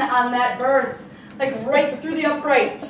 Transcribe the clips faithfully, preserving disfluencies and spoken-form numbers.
on that birth, like right through the uprights.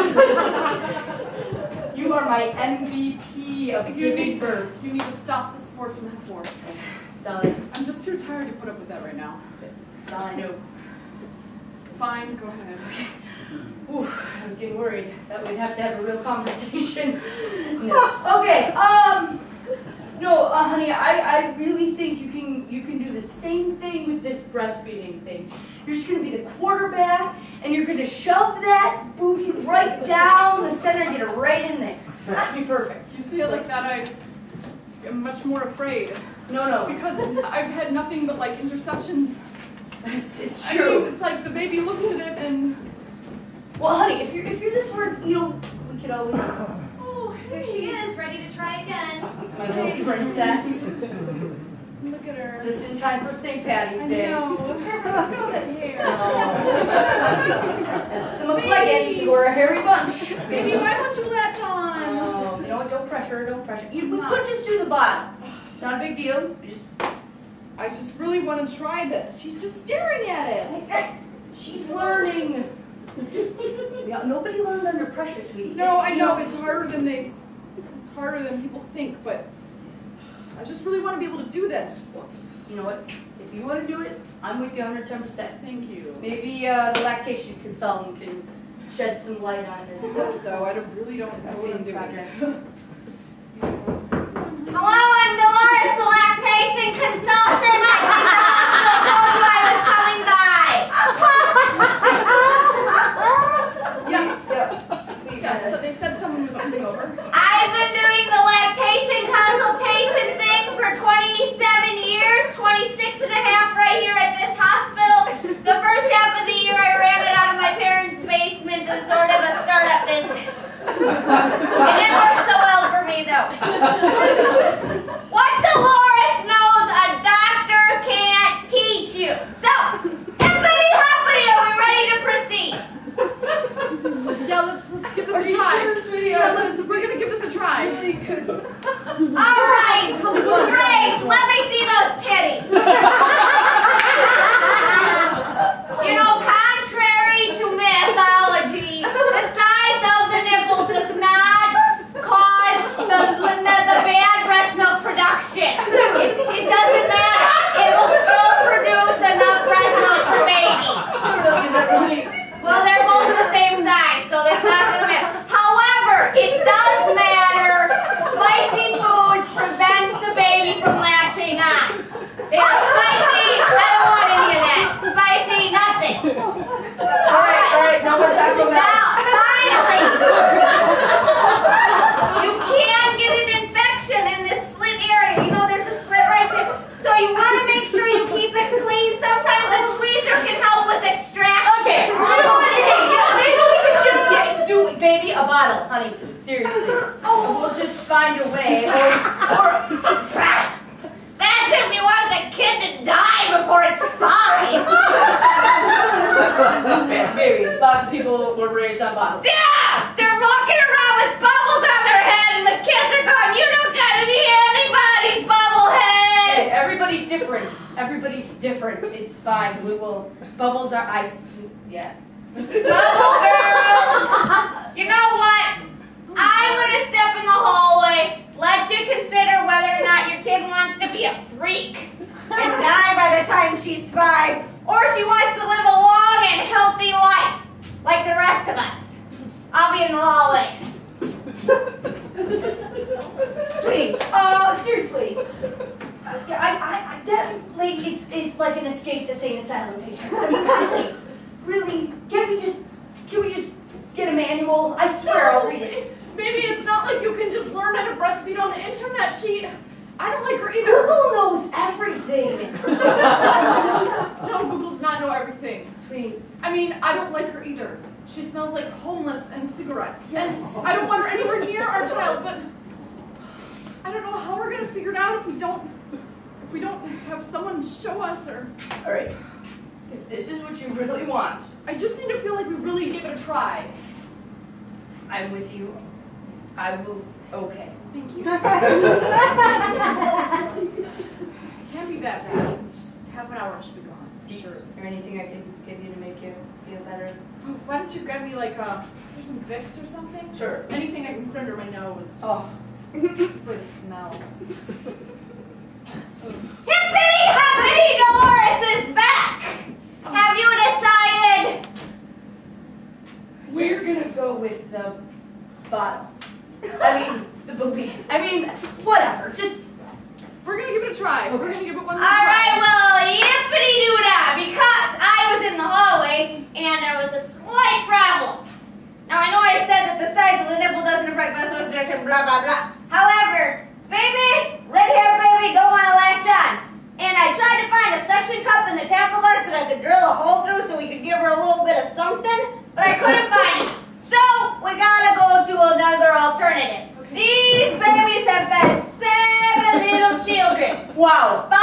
You are my M V P of you giving need, birth. You need to stop the sports metaphors. Solid. I'm just too tired to put up with that right now. That's all I know. Fine, go ahead. Ooh, I was getting worried that we'd have to have a real conversation. No. Okay, um, no, uh, honey, I, I really think you can you can do the same thing with this breastfeeding thing. You're just gonna be the quarterback, and you're gonna shove that booby right down the center and get it right in there. That'd be perfect. You say it like that, I am much more afraid. No, no. Because I've had nothing but like interceptions. It's, it's I true. mean, it's like the baby looks at it and... Well, honey, if you're if you're this word, you know, we could always. Oh, Here hey. she is, ready to try again. It's my little princess. Look at her. Just in time for Saint Patty's I Day. know. Look at that hair. That's the McLegans, who are a hairy bunch. Baby, why won't you latch on? Oh, you know what? Don't pressure her. Don't pressure. You, we Come could on. just do the bottom. It's not a big deal. You just. I just really want to try this. She's just staring at it. She's learning. Yeah, nobody learned under pressure, sweetie. No, I You know it's harder than they. It's harder than people think, but I just really want to be able to do this. You know what? If you want to do it, I'm with you one hundred ten percent. Thank you. Maybe uh, the lactation consultant can shed some light on this. I hope so. I don't, really don't know what I'm doing. Project. Hello, I'm Dolores, the lactation consultant. I think the hospital told you I was coming by. Yes. Yes. So they said someone was coming over. I've been doing the lactation consultation thing for twenty-seven years, twenty-six and a half right here at this hospital. The first half of the year I ran it out of my parents' basement as sort of a startup business. It didn't work so well for me though. What Dolores knows a doctor can't teach you. So, hippity hoppity, are we ready to proceed? Yeah, let's let's give this Are a you try. sure, sweetie? Yeah, let's. We're gonna give this a try. Really good. All right, Grace, let me see those titties. You know, contrary to mythology, the size of the nipple does not cause the, the, the bad breast milk production. It, it doesn't matter. It will still produce enough breast milk for baby. Is that really? Well, they're both the same size, so it's not going to matter. However, it does matter. Spicy food prevents the baby from latching on. They are spicy, I don't want any of that. Spicy, nothing. All right, all right. No more Taco Bell. Now, finally, you can get an infection in this slit area. You know there's a slit right there. So you want to make sure you keep it clean. Sometimes a tweezer can help with extraction. Okay. You know what? Hey, yeah, maybe we could just get, do baby a bottle, honey. Seriously. Oh, we'll just find a way. Or, or That's if you want the kid to die before it's five. maybe lots of people were raised on bottles. Yeah! They're walking around with bubbles on their head and the kids are going, you don't got any anybody's bubble head! Hey, everybody's different. Everybody's different. It's fine. We will. Bubbles are ice. Yeah. Bubble girl! You know what? I'm going to step in the hallway, let you consider whether or not your kid wants to be a freak and die by the time she's five, or she wants to live a long and healthy life, like the rest of us. I'll be in the hallway. Sweetie. Uh, seriously. Uh, yeah, I, I, I, that lady is, is like an escaped insane asylum patient. I mean, really, really. Can we just, can we just get a manual? I swear I'll read it. Maybe it's not like you can just learn how to breastfeed on the internet. She, I don't like her either. Google knows everything. No, Google does not know everything. Sweet. I mean, I don't like her either. She smells like homeless and cigarettes. Yes. And I don't want her anywhere near our child, but I don't know how we're gonna figure it out if we don't, if we don't have someone show us or. All right. If this is what you really want, I just need to feel like we really give it a try. I'm with you. I will. Okay. Thank you. It can't be that bad. Just half an hour should be gone. Sure. Is there anything I can give you to make you grab me like, uh, is there some Vicks or something? Sure. Anything I can put under my nose. Oh. For the smell. Hippity hoppity, Dolores is back! Have you decided? We're gonna go with the bottle. I mean, the booby. I mean, whatever. Just. We're gonna give it a try. We're gonna give it one more All try. right, well, yippity doo dah, because I was in the hallway and there was a slight problem. Now I know I said that the size of the nipple doesn't affect muscle projection, blah blah blah. However, baby, red hair baby, don't want to latch on. And I tried to find a suction cup in the tackle box that I could drill a hole through so we could give her a little bit of something, but I couldn't find it. So we gotta go to another alternative. These babies have been seven little children. Wow.